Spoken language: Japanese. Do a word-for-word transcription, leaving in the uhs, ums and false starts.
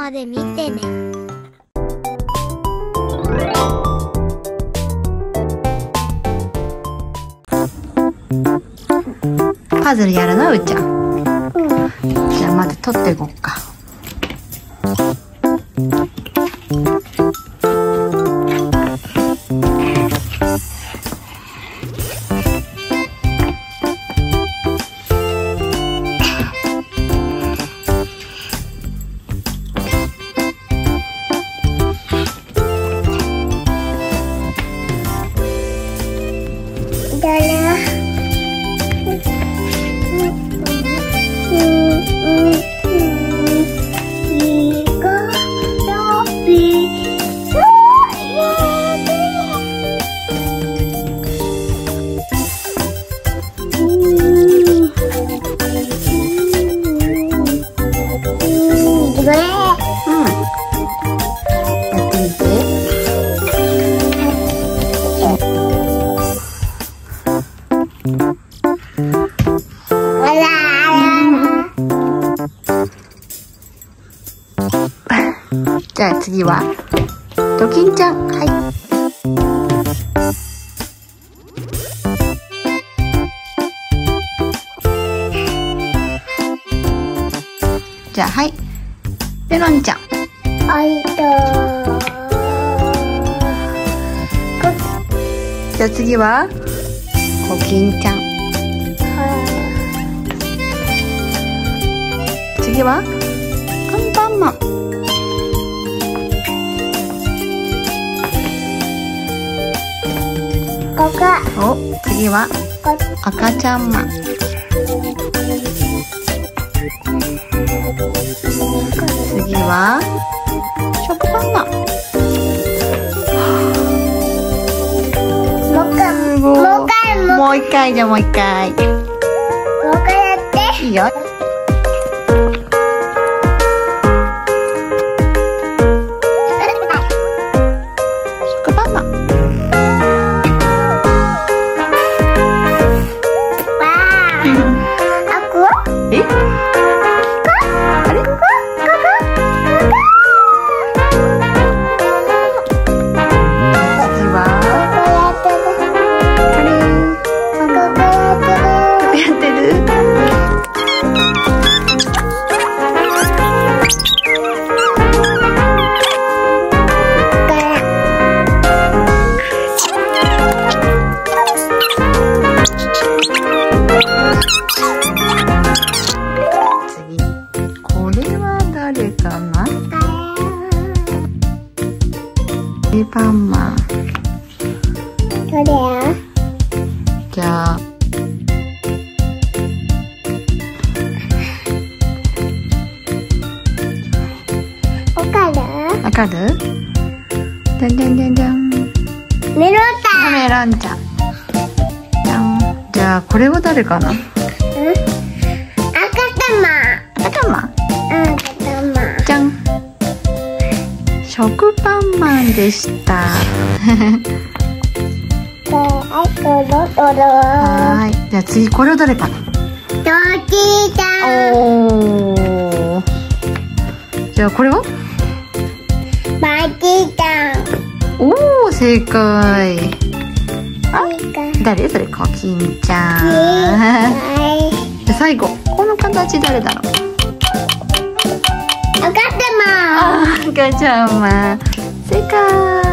まで見てね。 パズルやるのうーちゃん。 うん。 じゃあまず取っていこっか。じゃあ次はドキンちゃん。はい。じゃあはいメロンちゃん。 はいとじゃあ次はコキンちゃん。次はカンパンマン。 ここ。 お、次は赤ちゃんマン。次は食パンマン。 もう一回、もう一回、 もう一回。じゃあもう一回。 もう一回やって。 いいよ。食パンマン。 わあ。あ、ここ？ え？あれ？ ここ？ 次はこれやってる。ここやってる。 やってる？次、これは誰かな？エパンマン。 どれや？ じゃあわかる？ わかる？じゃんじゃんじゃんじゃん。 メロンタン。 メロンちゃん。じゃん。じゃあこれは誰かな？ うん？赤玉。 赤マン。 赤玉。 じゃん。食パンマンでした。 はい、どうぞどうぞ。 はーい。じゃあ次これは誰かな？ ドキちゃん。 おー。じゃあこれは？ バキちゃん。 おー、正解。あ、 いいか。 誰？それコキンちゃん。 はじゃあ最後この形誰だろう？ い。赤玉。 あー、赤ちゃんは正解。